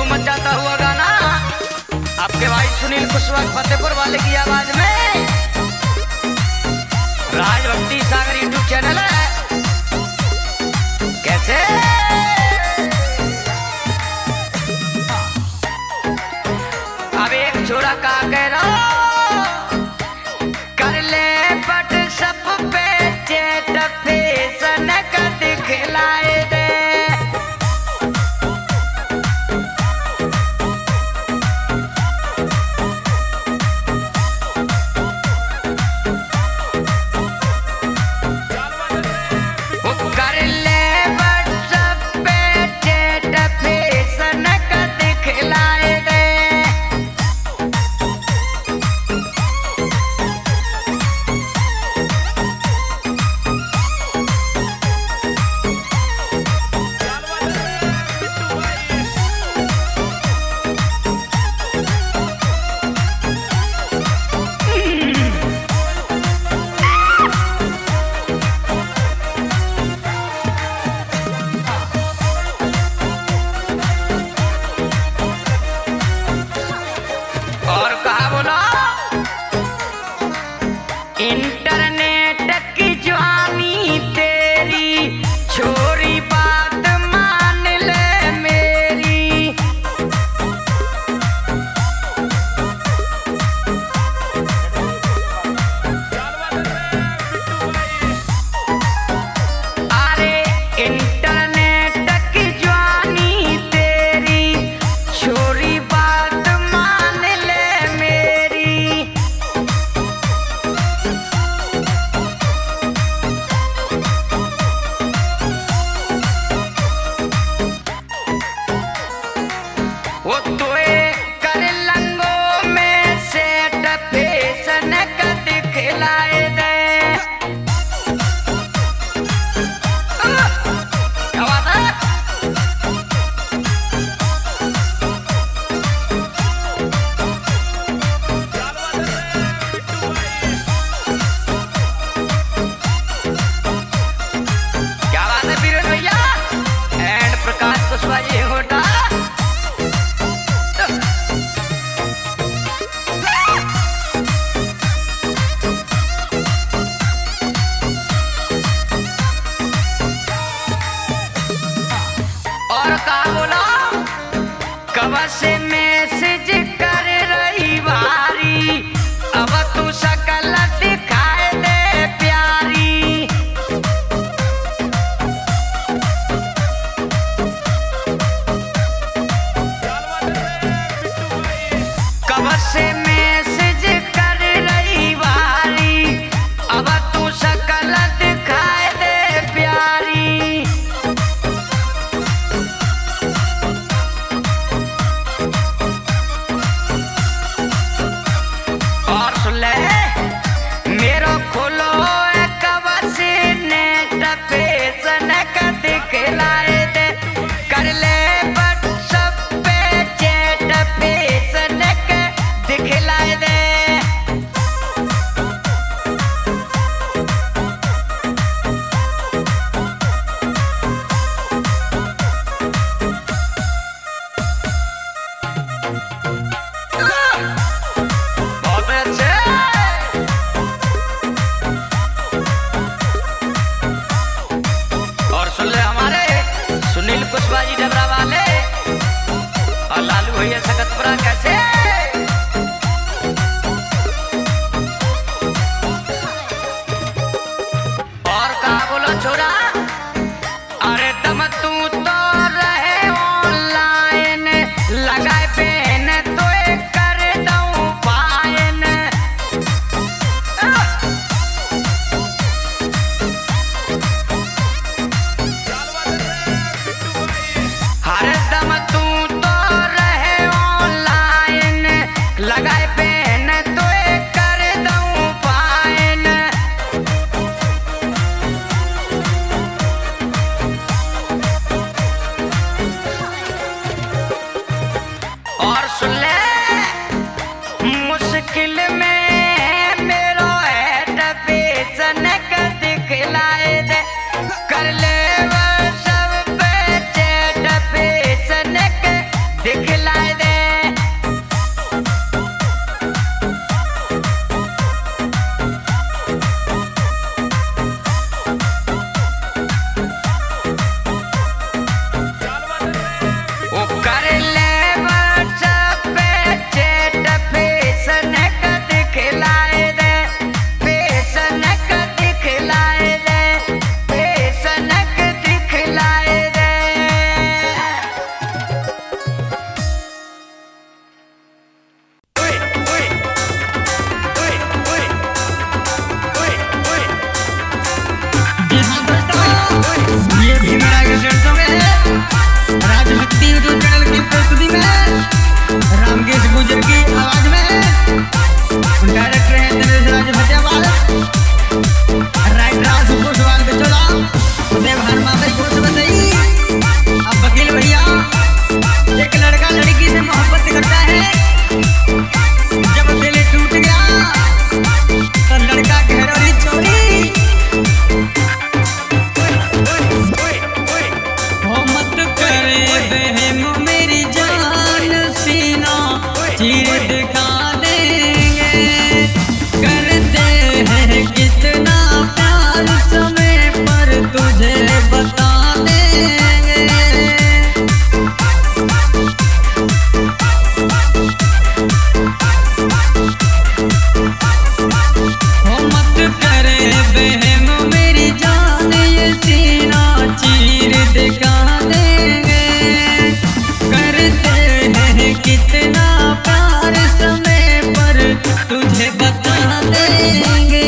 धूम मचाता हुआ गाना आपके भाई सुनील कुशवाहा फतेहपुर वाले की आवाज में। राजभक्ति सागर यूट्यूब चैनल है। कैसे अब एक छोरा का कह रहा कर ले बट सब पे चेट फैशन का दिखलाए दे। इंटरनेट की जवानी तेरी छोरी बात मान ले मेरी। अरे इंटरनेट की जवानी तेरी छोरी बात मान ले मेरी। वो तोए कर लंगो में सेट फैशन का दिखलाए दे। क्या बात है? क्या बात है वीरेंद्र भैया एंड प्रकाश कुशवाहा जी होटा। और कहा बोला कब से मैसेज कर रही बारी अब तू शकल दिखाए दे प्यारी। कब से मैसेज कर रही बारी अब तू शकल दिखाए दे प्यारी। और सुन ले मेरो खोलो कब से नेट फैशन का दिखलाए दे। कर ले बट सब पे चेट फैशन का दिखलाए दे। बहुत अच्छे। और सुन ले हमारे सुनील कुशवाहा जी डबरा वाले और लालू भैया सकतपुरा कैसे। और कहा बोलो छोरा अरे दम तू तो रहे ऑनलाइन लगाए पेन तो कर दऊं पायन। हर दम तू तो रहे ऑनलाइन हैं कितना प्यार समय पर तुझे बता देंगे।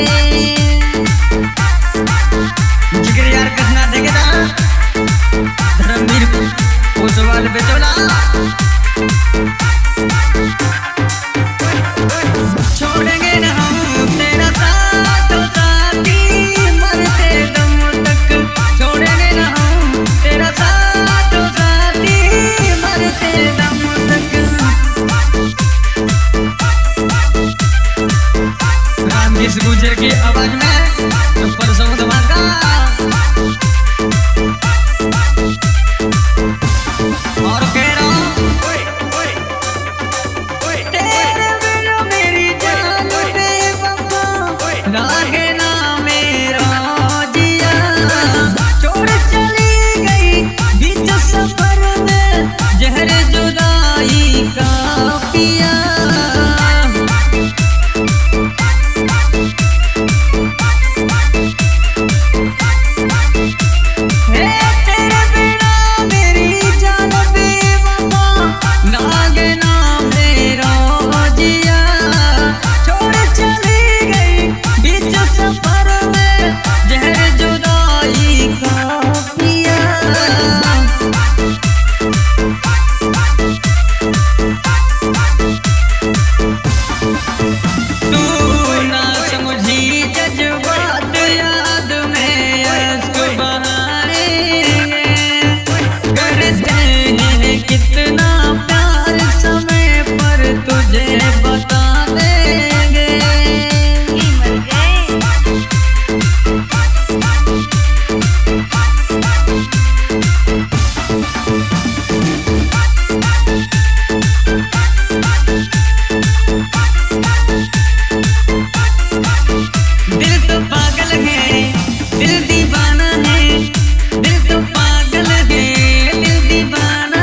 जिक्र यार कहना देंगे ना धर्मवीर ओसवाल बेचोला। छोड़ेंगे ना हम तेरा साथ साथी मरते दम तक। छोड़ेंगे ना हम तेरा साथ साथी मरते दम तक। रामकिश गुर्जर की आवाज में सुपर सॉन्ग धमाका। और कह रहा हूँ तेरे बिना मेरी जान बेवफा लागे ना मेरा जिया। छोड़ चली गई बीच सफर में जहर जुदाई का पिया। कितना प्यार समय पर तुझे बता देंगे। मर गए दिल तो पागल है दिल दीवाना है। दिल तो पागल है दिल दीवाना।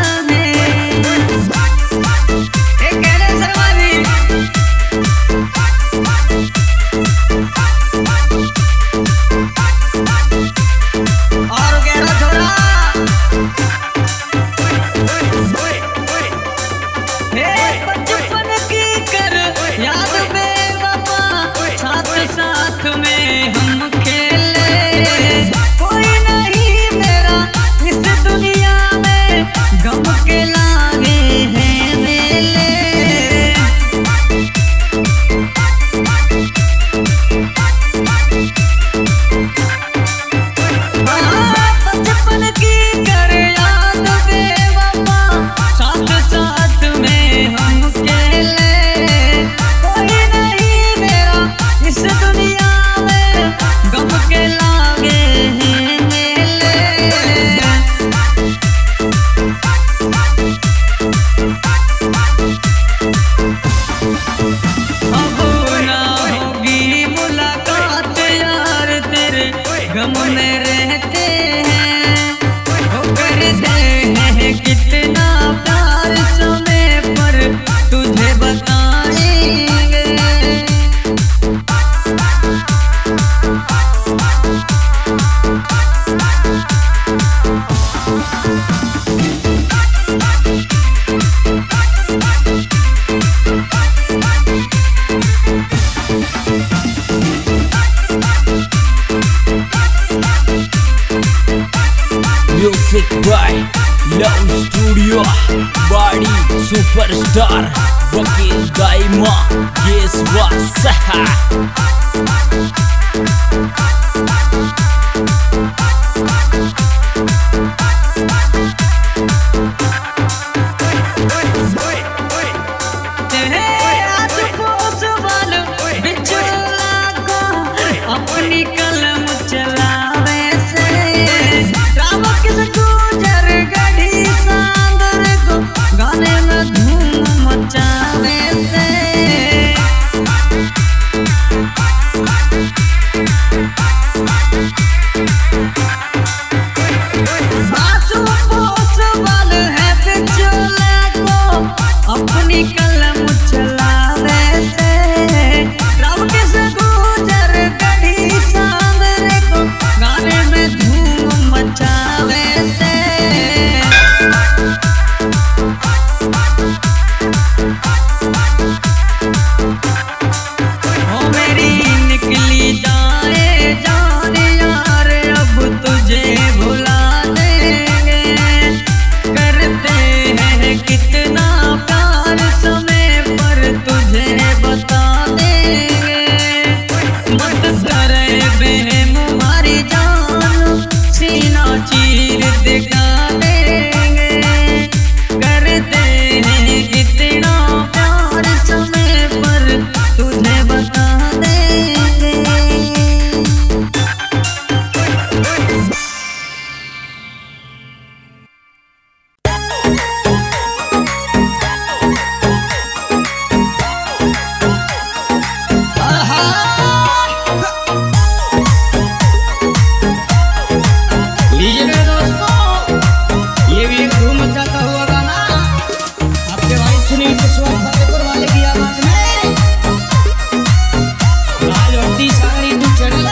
बचपन की कर याद बेवफा साथ साथ में हम खेले। कोई नहीं मेरा इस दुनिया में गम के लागे हैं मेले। बचपन की कर याद बेवफा साथ साथ में हम खेले। कोई नहीं मेरा इस दुनिया में गम के लागे हैं मेले। अब ना होगी मुलाकात यार तेरे गम में रहते हैं। वो करते हैं कितना प्यार समय पर तुझे बताएंगे। Music by love studio body superstar वकील दाइमा गेस वासा। अपनी कलम चलावे से रामकिश गुर्जर गढ़ी सांदर को गाने में धूम मचावे से। बासु पोसवाल है बिचौले को अपनी कलम चलावे से रामकिश गुर्जर गढ़ी सांदर को गाने में धूम मचावे से। सुनील कुशवाहा फतेहपुर वाले की आवाज में आज होती सारी तू चढ़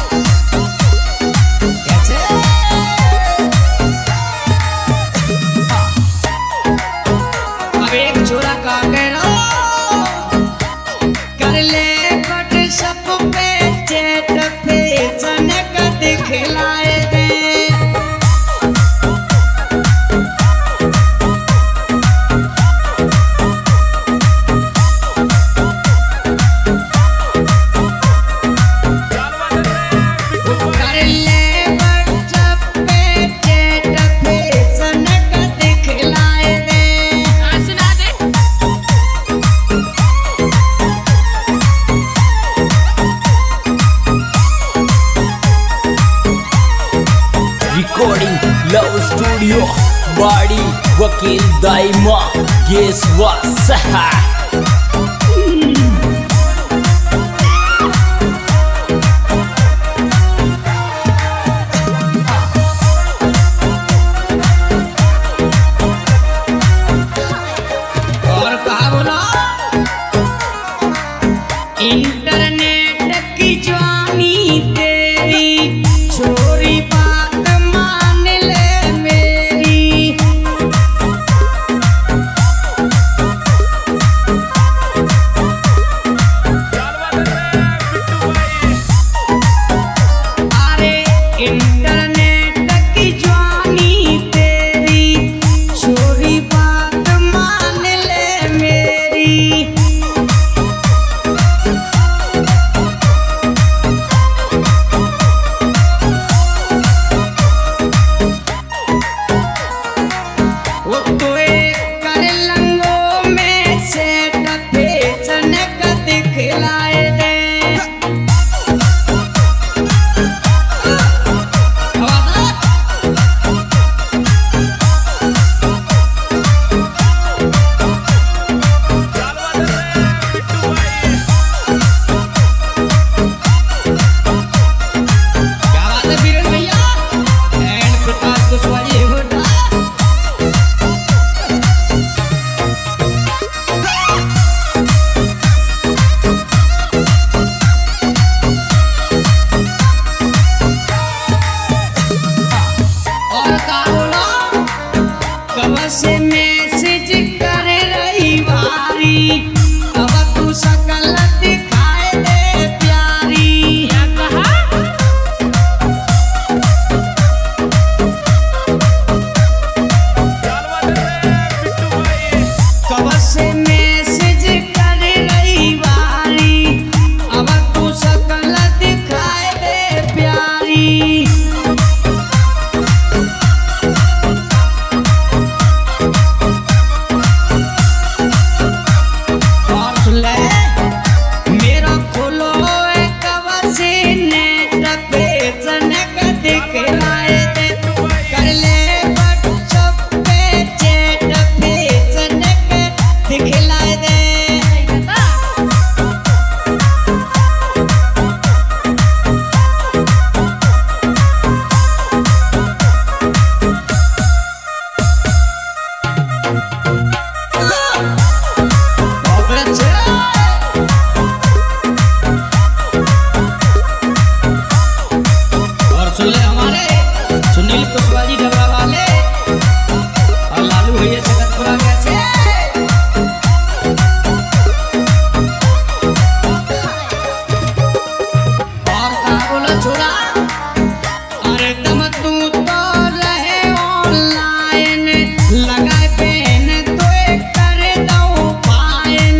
कैसे अब एक छोरा का कहना कर ले बट सब पे चेट पे जनक दिखलाए दे लव स्टूडियो बाड़ी वकील दाइमा गेसवा सहा और कहा बोला इंटरनेट की जवानी तेरी छोरी बात मान ले मेरी अरे इंटरनेट की जवानी तेरी छोरी बात मान ले मेरी वो तोए कर लंगो में से डफे जनक दिखलाए दे क्या बात है बीरन भैया एंड प्रकाश कुशवाहा जी होता और का बोला कब से मैसेज कर रही बारी अब तू सकल दिखाए दे प्यारी क्या कहा कब से मैसेज कर रही बारी अब तू सकल दिखाए दे प्यारी और सुन ले मेरा खोलो कब से नेट पे जनक दिखलाए दे कर ले व्हाट्सएप पे चैट पे जनक दिखलाए दे बहुत अच्छे और सुन ले हमारे सुनील कुशवाहा जी डबरा वाले और लालू भैया सकतपुरा कैसे और कहा बोला छोरा अरे दम तू तो रहे ऑनलाइन लगाए पेन तो कर दो पाइन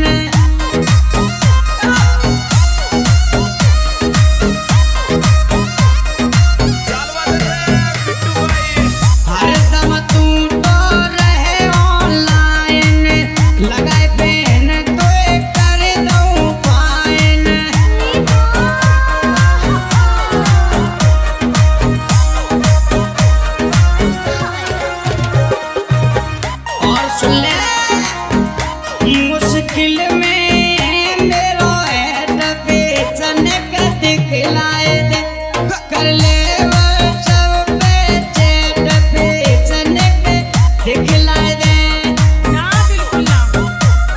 हर दम तू तो रहे ऑनलाइन लगाए पेन तो कर दो पाइन और सुन ले मुश्किल में मेरो ऐड पे जनक दिखलाए दे कर ले व्हाट्सएप पे चैट पे जनक दिखलाए दे ना बिल्कुल ना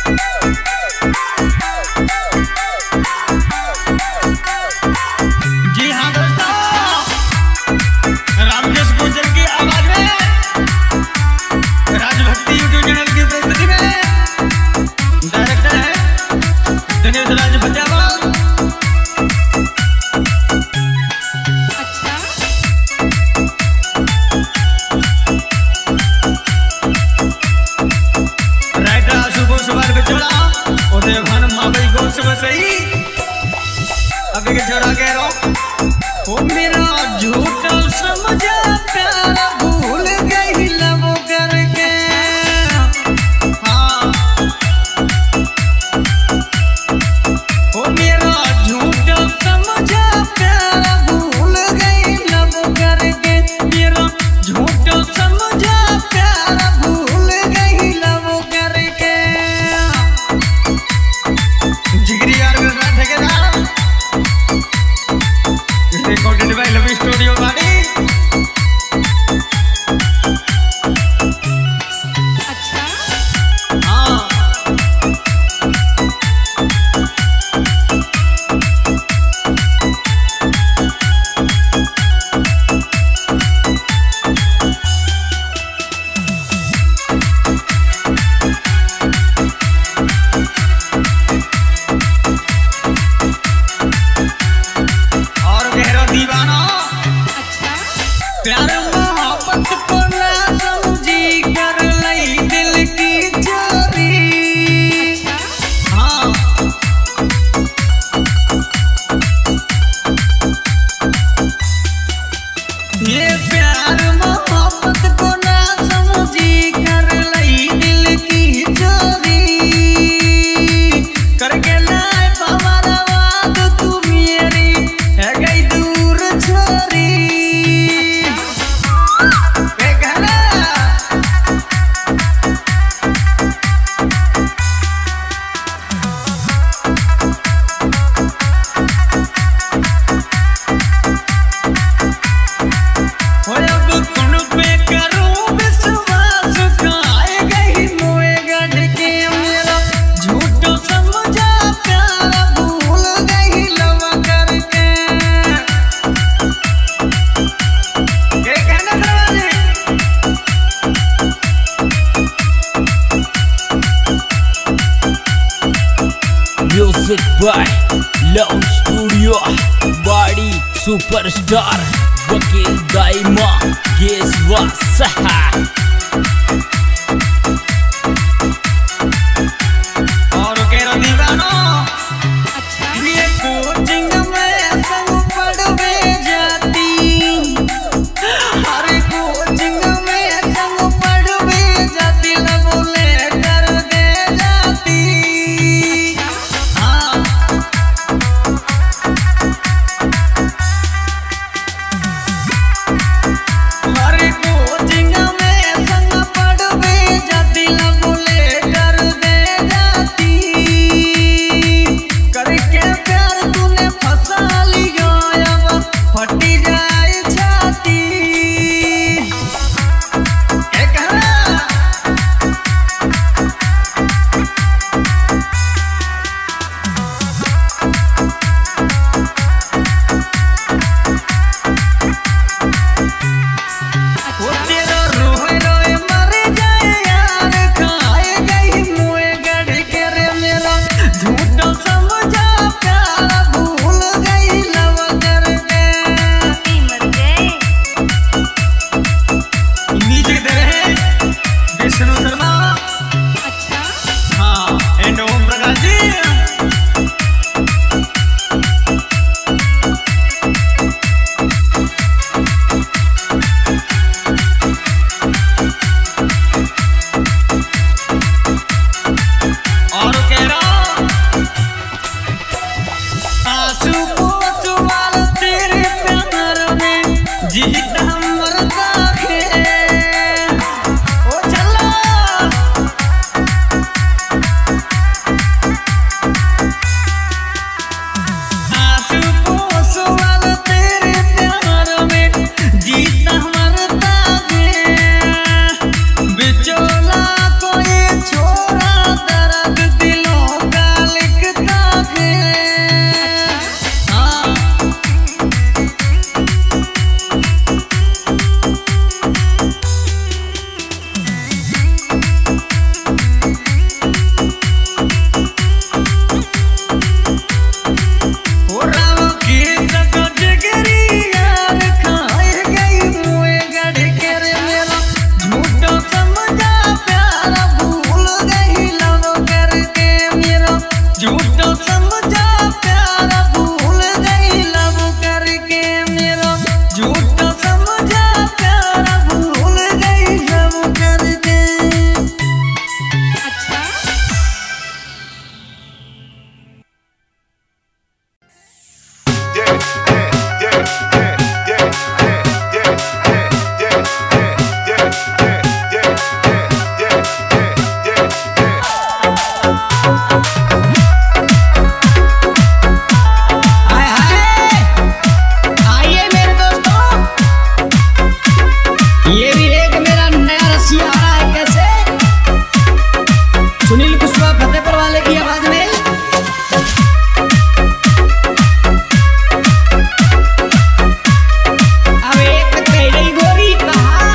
आगे के छोड़ा कह रहा हूँ ओ मेरा झूठा समझा प्यारा भूल गई लब करके। हाँ ओ मेरा झूठा समझा प्यारा भूल गई लब करके। मेरा झूठा समझा प्यारा भूल गई लब करके। जिगरी यार में बैठे के ना रिकॉर्डेड बाय लव स्टूडियो बाड़ी। अच्छा हाँ प्यार मोहब्बत को ना समझी कर लई दिल की चोरी। हाँ ये प्यार मोहब्बत को ना समझी कर लई दिल की चोरी। करके लाए हमारा वाद तू मेरी है गई दूर छोरी। Music by Love Studio Body Superstar Wakil Daima Geswa Saha। और केरा दीवानो ये कोचिंग में संग पढ़वे जाती। हर कोचिंग में संग पढ़वे जाती लब लेकर दे जाती। हाँ हर कोचिंग में संग पढ़वे फतेहपुर वाले की आवाज में। अब एक तेरी गोरी कहा,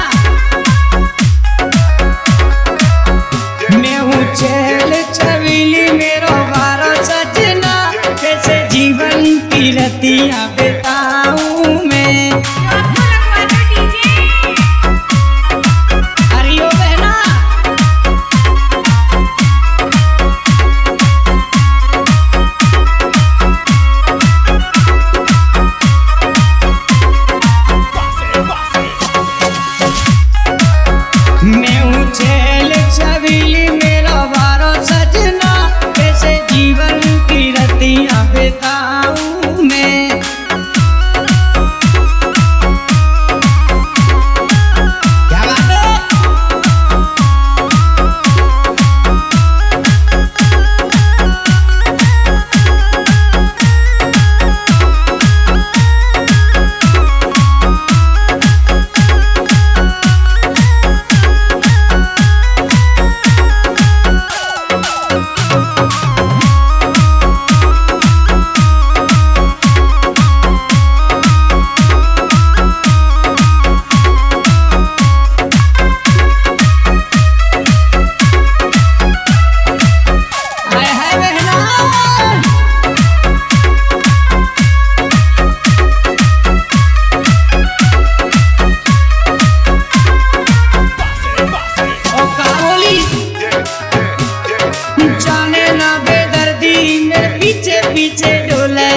मैं हूँ चैल छबीली मेरो बारो सजना, कैसे जीवन की रतियां बिताऊं मैं। हरिओ बहना मैं हूँ चैल छबीली मेरा बारो सजना, कैसे जीवन की रतियां बिताऊं मैं। क्या बात है? हाय हाय बहना, ओ काबुली जाने ना बेदर्दी मेरे पीछे पीछे डोले।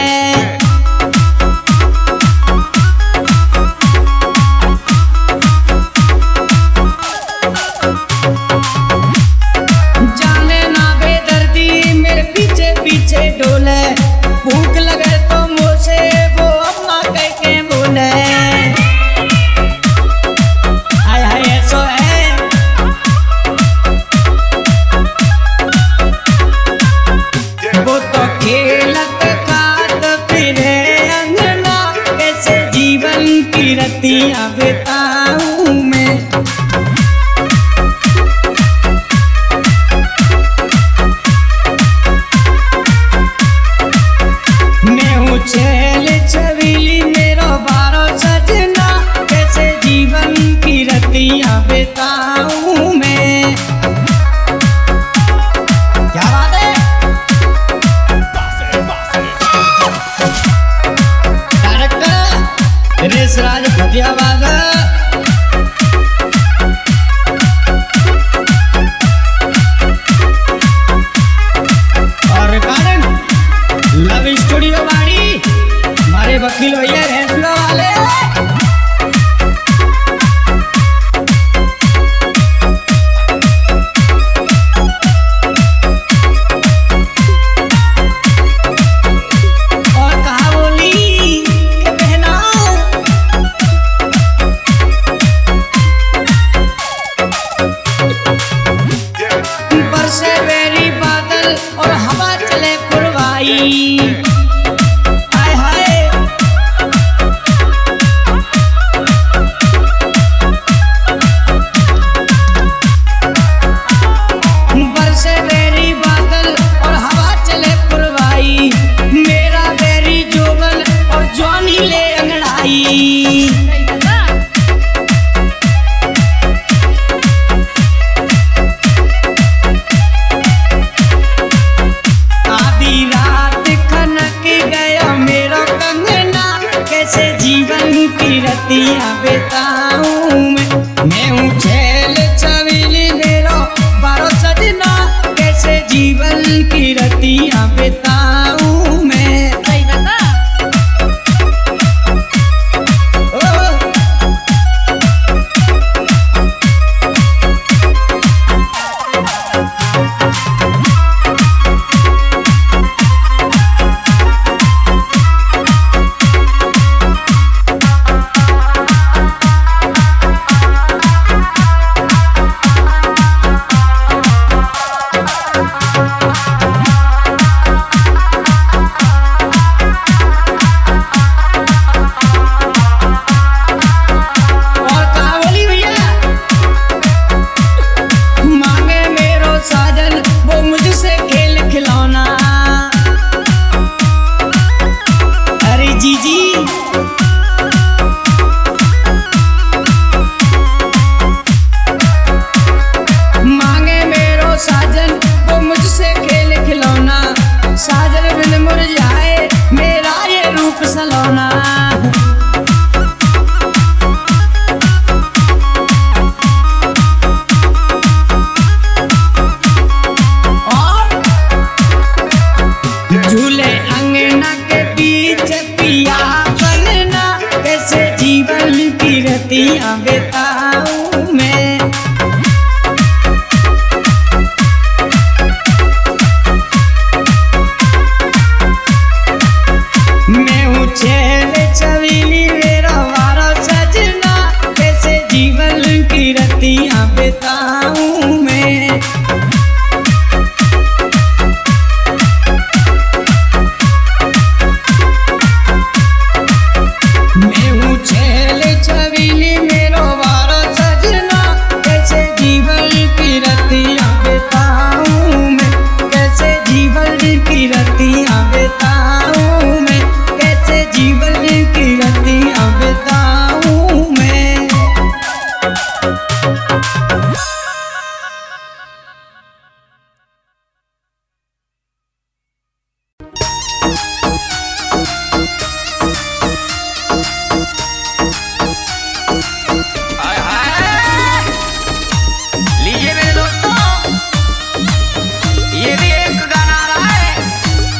जाने ना बेदर्दी मेरे पीछे पीछे डोले, भूख लगे तो मुझसे वो अम्मा कह के बोले। हाय हाय ऐसो है, वो तो खेलत खात फिरे अंगना, कैसे जीवन की रतियां बिताऊं मैं। मैं हूँ चैल छबीली मेरो बारो सजना, कैसे जीवन की रतियां बिताऊं मैं। क्या बात है? डायरेक्टर रेसराज फतेहाबाद, और रिकॉर्डिंग लव स्टूडियो बाड़ी, हमारे वकील भैया भैंसुआ वाले। और कहा बोली के बहना, बरसे बेरी बादल और हवा चले पुरवाई। हाय हाय बरसे बेरी बादल और हवा चले पुरवाई, मेरा बेरी जोगल और जवानी ले अंगड़ाई। आधी रात खनक गया मेरा कंगना, कैसे जीवन की रतियां बिताऊं मैं हूँ चैल छबीली मेरा बारो सजना, कैसे जीवन की रतियां बिताऊं मैं। सही बता। मुझसे रतियां बिताऊं मैं। मैं हूँ छेल छबीली मेरा वारा सजना, कैसे जीवन की रतियां बिताऊं मैं। मैं हूँ छेल छबीली मेरा वारा सजना, कैसे जीवन की रतियां बिताऊं मैं। कैसे जीवन की रतियां बिताऊं मैं। कैसे जीवन की रतियां बिताऊं मैं। हाय हाय। लीजिए मेरे दोस्तों, ये भी एक गाना आ रहा है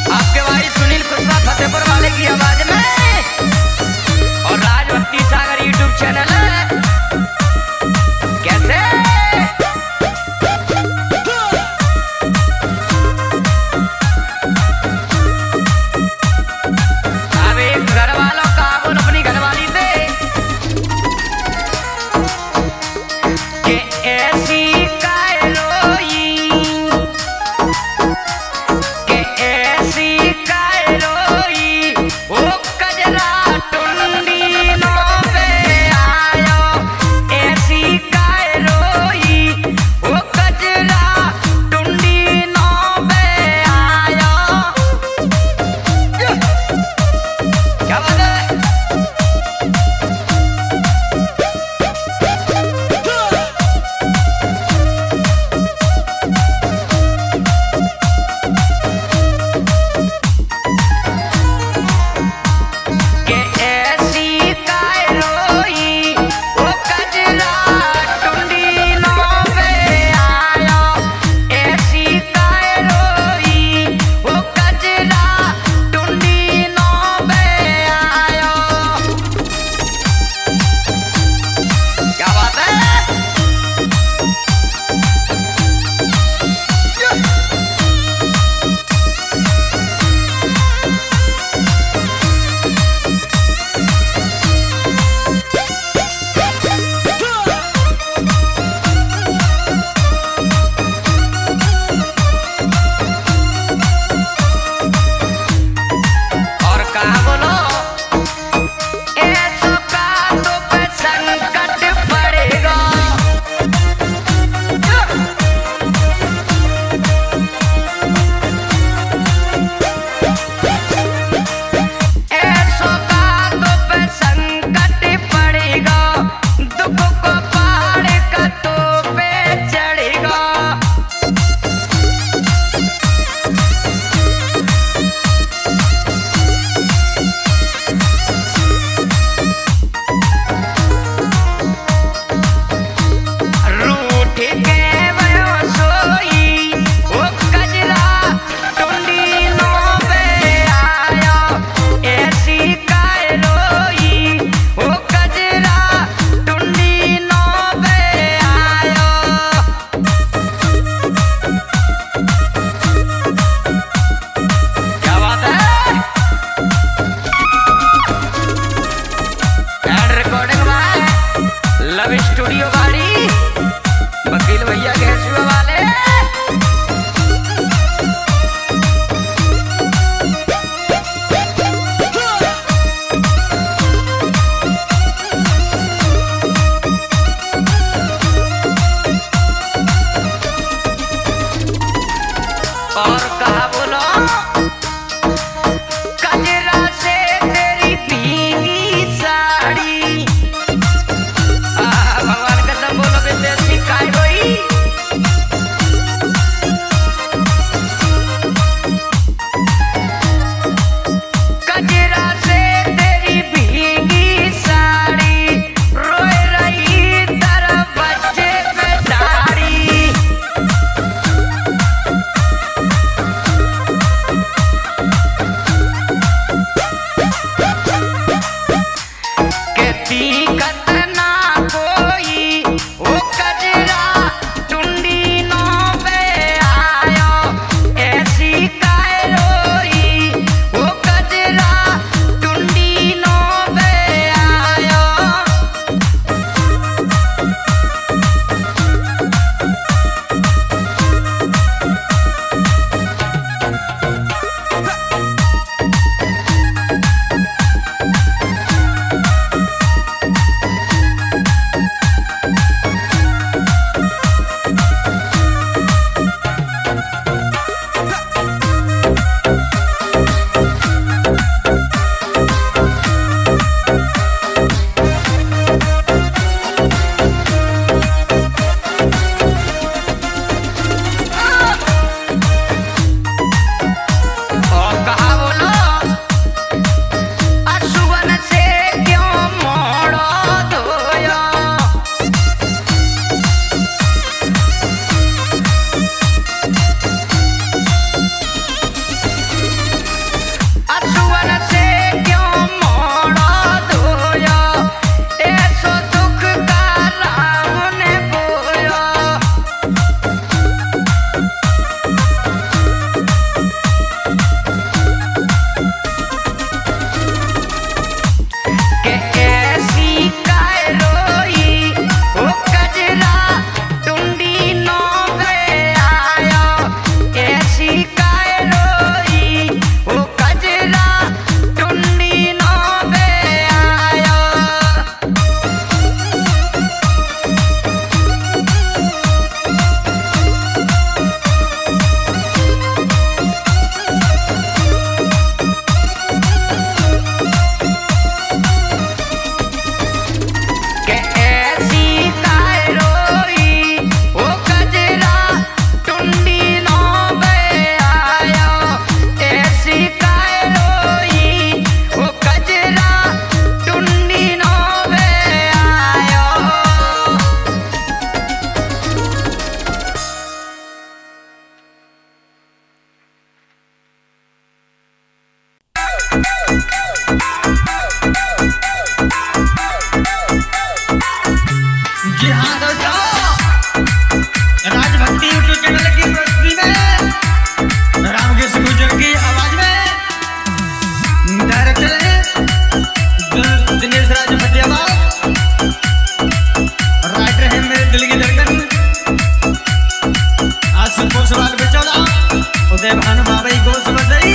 देवान बाबा गोस बजाई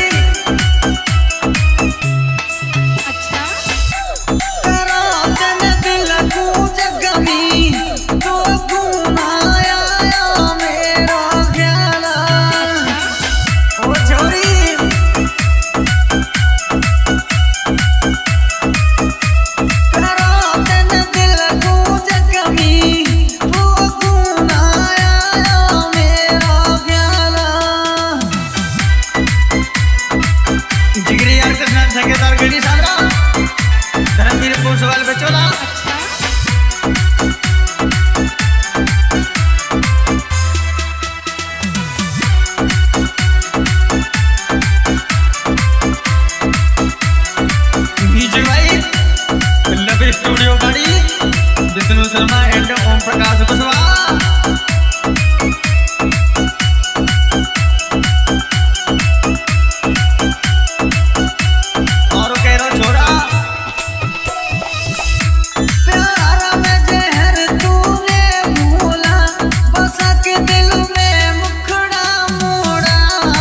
स्टूडियो बड़ी विष्णु शर्मा एंड ओम प्रकाश कुशवाहा और कह रहा छोरा प्यार में जहर तूने भूला बस के दिल में मुखड़ा मोड़ा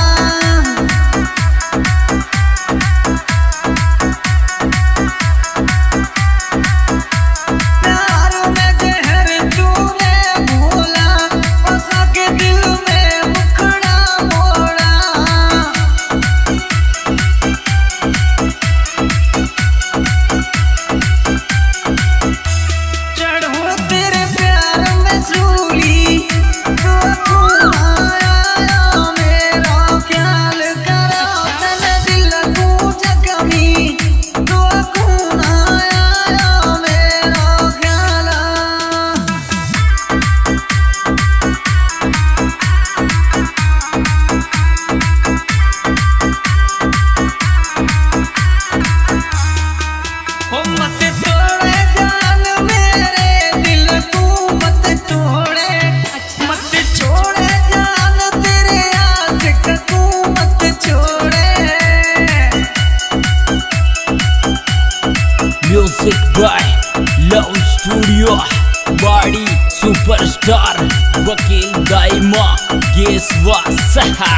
music by love studio body superstar वकील दाइमा गेसवा सहा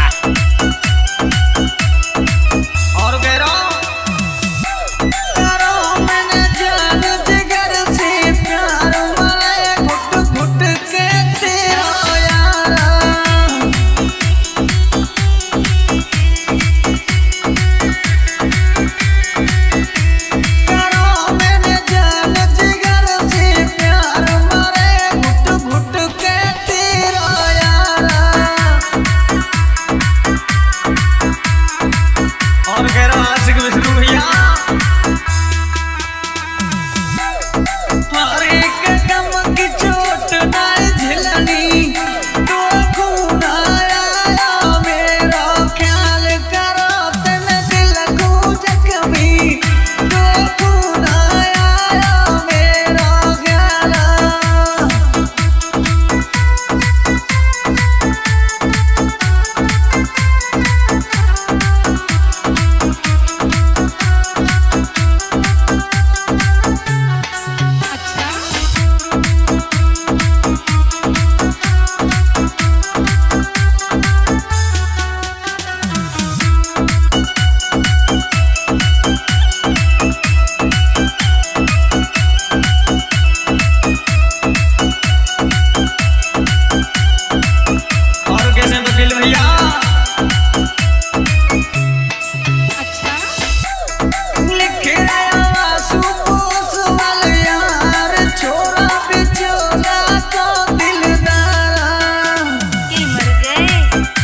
और कह रहा मैंने जान जिगर से प्यार वाले घुट घुट के तेरा यारा मैंने जान जिगर से प्यार वाले घुट घुट के तेरा यारा और कह रहा आशिक विष्णु भैया हर एक कदम की चोट ना झिलनी तो खून आया मेरा ख्याल करो तेने दिल को जख्मी तो खून आया मेरा ख्याल और कैसे वकील भैया लिख रहा सुपोस वाले यार छोरा बिछोरा तो दिलदारा कि मर गए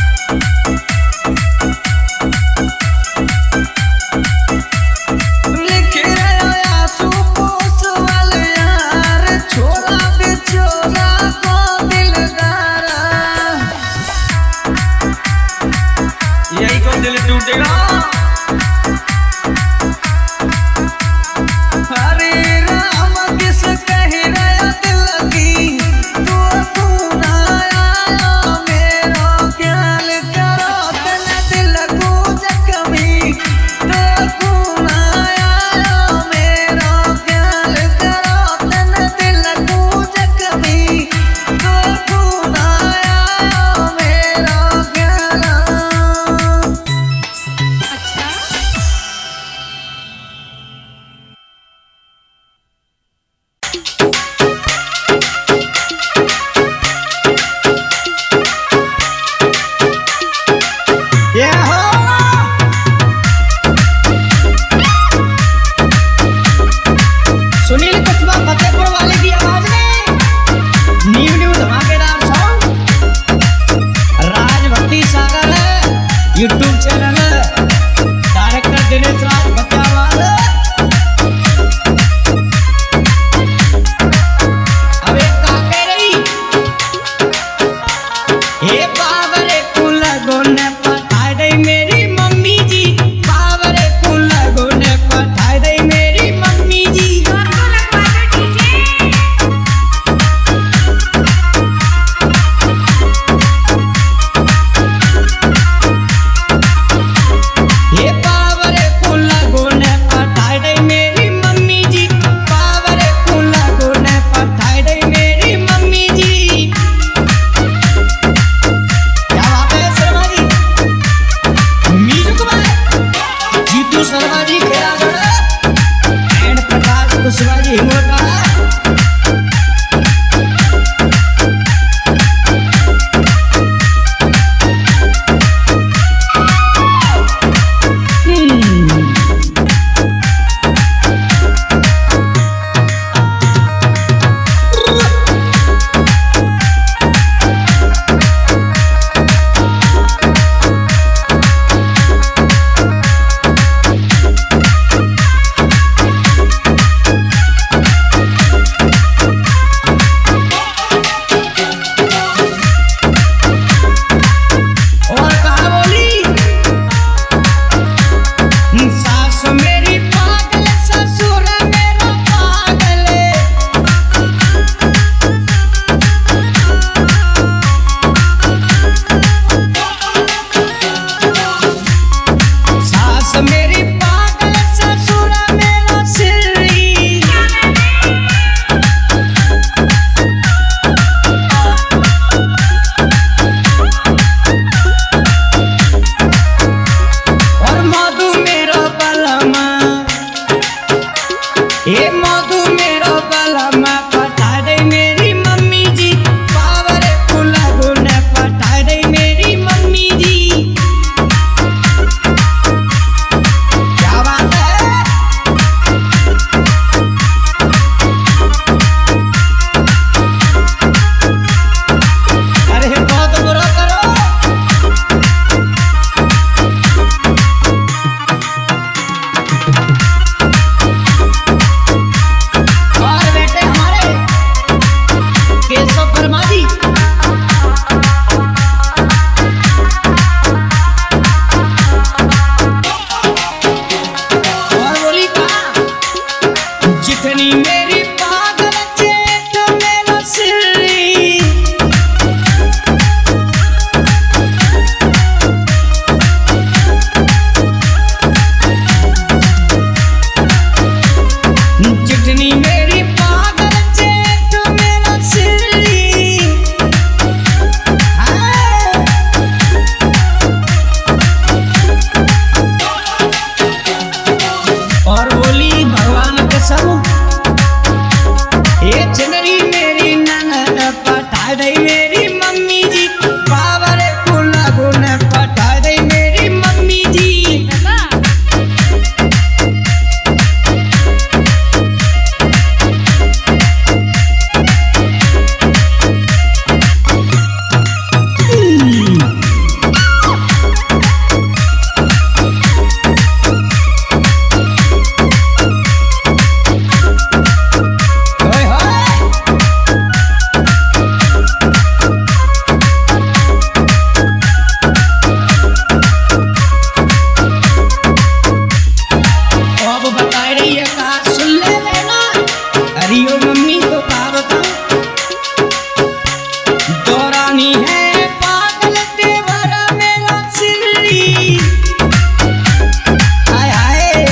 लिख रहा सुपोस वाले यार छोरा बिछोरा तो दिलदारा यही को दिल टूटेगा हरे राम किस कह रहा दिल की तू खून आया मेरा ख्याल करो तेने दिल को जख्मी तो खून आया मेरा ख्याल करो तेने दिल को जख्मी तो खून आया मेरा ख्याल चैनल डायरेक्टर दिनेश राज बच्चावाल। अब एक का कह रही हे बाबरे कुल गोने पठाए दे मेरी मम्मी जी, बाबरे कुल गोने पठाए दे मेरी मम्मी जी। ये बाबरे कुल गोने पठाए दे मेरी मम्मी जी, बाबरे कुल गोने पठाए दे मेरी मम्मी जी। क्या बात है शर्मा जी, मीजू कुमार, जीतू शर्मा जी खेलागढ़ एंड प्रकाश कुशवाहा जी हिंगोटा। और कहा बोली सास मेरी पागल ससुर मेरा पागल, सास मेरी पागल ससुर मेरा सिरी। और मधु मेरो बलमा, ये मधु मेरो बलमा पठा दे मेरी मम्मी जी, बाबरे कुल गुने पठा दे मेरी मम्मी जी। क्या बात है, अरे बहुत बुरा करो। और बेटे हमारे केशव वर्मा जी, और बोली कहा जितनी मेरी पागल चेत मेरा सिरी। जितनी मेरी पागल चेत मेरा सिरी। हाय। और बोली भगवान के सब ये चनरी मेरी ननद पठा दे मेरी मम्मी जी, बाबरे कुल गुन पठा दे मेरी मम्मी जी। ओए होए। अब बता रही है कहा सुन ले लेना, अरे ओ मम्मी को कहा बताऊं, दौरानी है पागल देवरा मेरा सिरी। हाय हाय।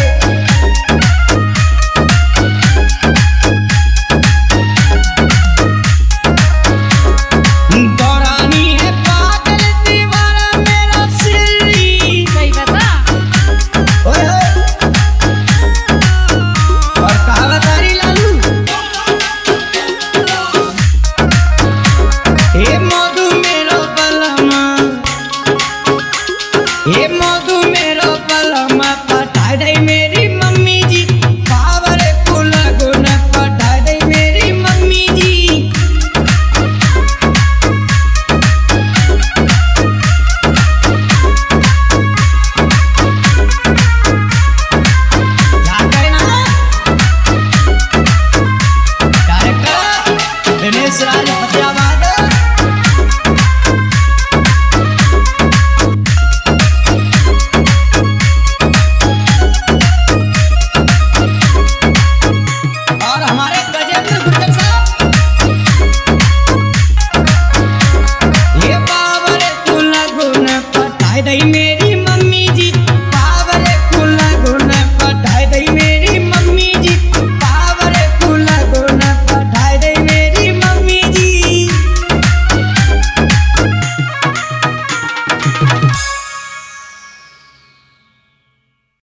दौरानी है पागल देवरा मेरा सिरी। सही बता। ओए होए। और कहा बता रही लालू, हे मधु मेरो बलमा, हे मधु